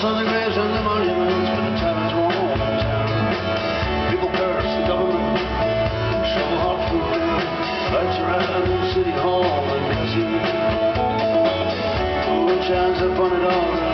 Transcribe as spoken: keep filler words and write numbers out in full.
on the graves and the monuments, but the taverns won't open town. People curse the government, shovel hot food, lights around the city hall and casino. Who shines upon it all?